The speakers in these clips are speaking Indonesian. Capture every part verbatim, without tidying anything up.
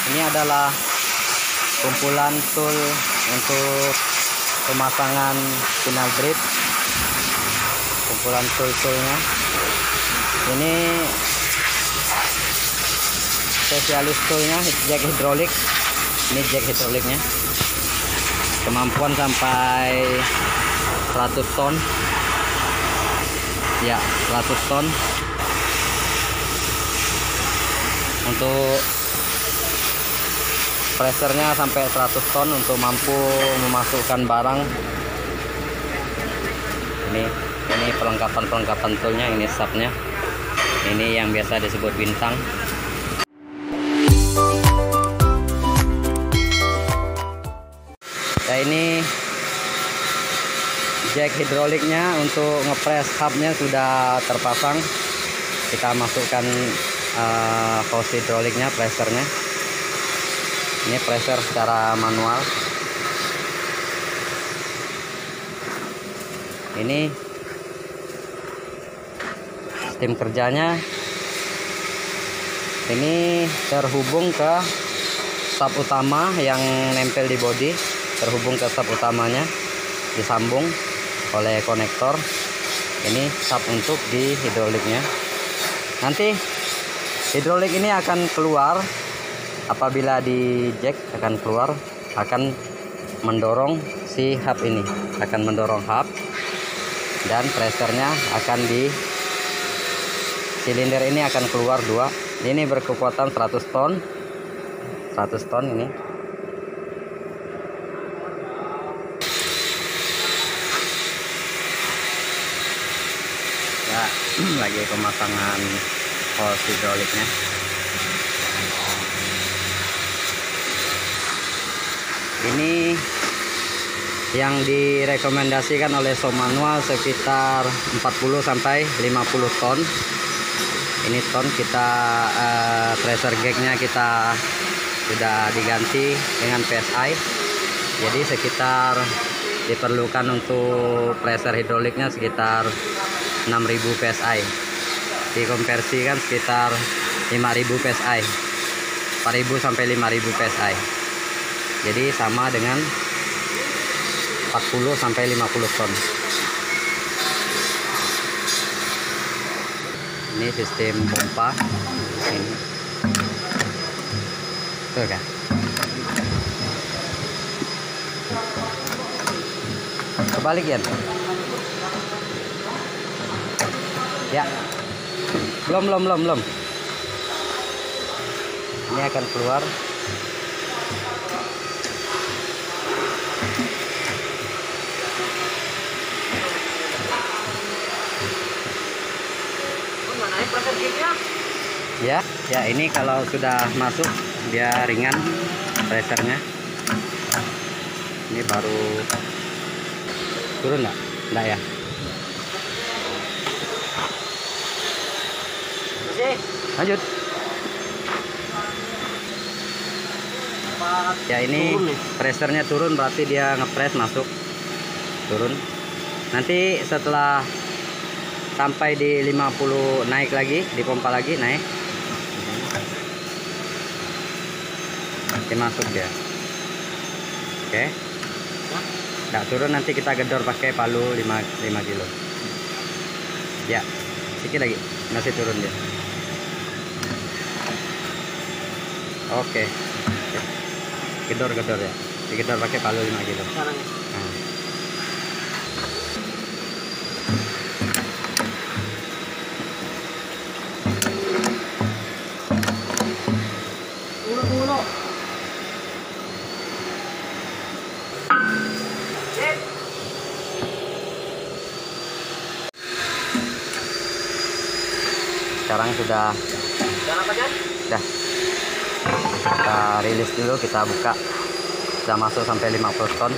Ini adalah kumpulan tool untuk pemasangan final grip. Kumpulan tool-toolnya. Ini spesialis toolnya, jack hidrolik. Ini jack hidroliknya. Kemampuan sampai seratus ton. Ya, seratus ton. Untuk pressernya sampai seratus ton untuk mampu memasukkan barang. Ini ini perlengkapan-perlengkapan toolnya, ini subnya. Ini yang biasa disebut bintang. Ya, ini jack hidroliknya untuk ngepres hubnya sudah terpasang. Kita masukkan uh, hose hidroliknya, pressernya. Ini pressure secara manual. Ini sistem kerjanya. Ini terhubung ke sub utama yang nempel di bodi, terhubung ke sub utamanya, disambung oleh konektor. Ini sub untuk di hidroliknya. Nanti hidrolik ini akan keluar apabila di jack, akan keluar, akan mendorong si hub ini, akan mendorong hub, dan pressernya akan di silinder ini akan keluar dua. Ini berkekuatan seratus ton, seratus ton ini. Ya, lagi pemasangan hose hidroliknya. Ini yang direkomendasikan oleh shop manual sekitar empat puluh sampai lima puluh ton. Ini ton kita uh, pressure gauge-nya kita sudah diganti dengan P S I. Jadi sekitar diperlukan untuk pressure hidroliknya sekitar enam ribu P S I. Dikonversikan sekitar lima ribu P S I. empat ribu sampai lima ribu P S I. Jadi sama dengan empat puluh sampai lima puluh ton. Ini sistem pompa. Ini. Tuh kan. Kebalik ya. Ya. Belum belum belum belum. Ini akan keluar. Ya, ya ini kalau sudah masuk dia ringan pressernya. Ini baru turun nggak? Nggak ya? Lanjut. Ya ini pressernya turun, berarti dia ngepres masuk, turun. Nanti setelah sampai di lima puluh naik lagi, dipompa lagi, naik. Masuk dia. Oke. Nggak turun, nanti kita gedor pakai palu lima kilo. Ya, sedikit lagi, masih turun dia. Oke. Gedor-gedor ya. Digedor pakai palu lima kilo. Nah. Sekarang sudah sudah kita rilis dulu, kita buka, sudah masuk sampai lima puluh ton.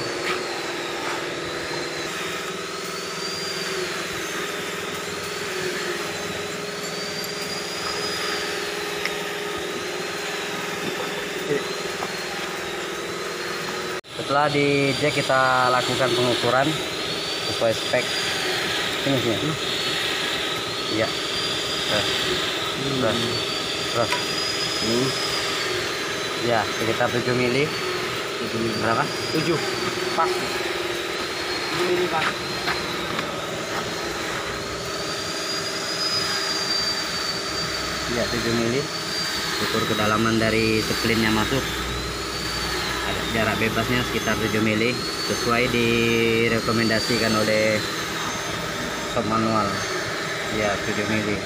Setelah di jack kita lakukan pengukuran sesuai spek. Sini sini. Iya. Terus, terus, terus. Ya, sekitar tujuh mili. tujuh mili. Berapa? tujuh. Pas. tujuh mili, Pak. Ya, tujuh mili. Ukur kedalaman dari splinnya masuk. Ada jarak bebasnya sekitar tujuh mili, sesuai direkomendasikan oleh shop manual. Ya, tujuh mili.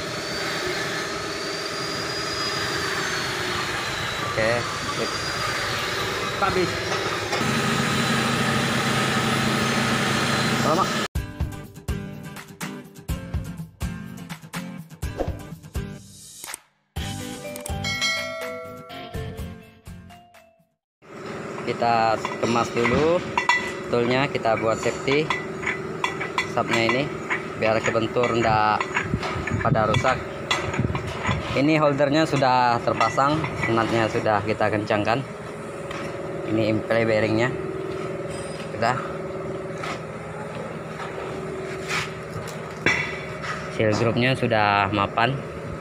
Oke, sip. Pak bis. Selamat. Kita kemas dulu toolnya, kita buat safety subnya ini biar kebentur ndak pada rusak. Ini holdernya sudah terpasang, nutnya sudah kita kencangkan. Ini imply bearingnya sudah, seal groupnya sudah mapan.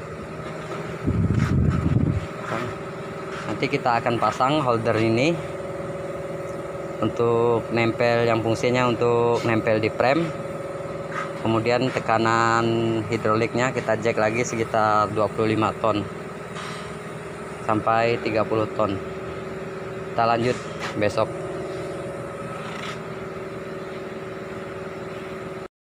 Nanti kita akan pasang holder ini untuk nempel, yang fungsinya untuk nempel di frame. Kemudian tekanan hidroliknya kita jack lagi sekitar dua puluh lima ton sampai tiga puluh ton. Kita lanjut besok.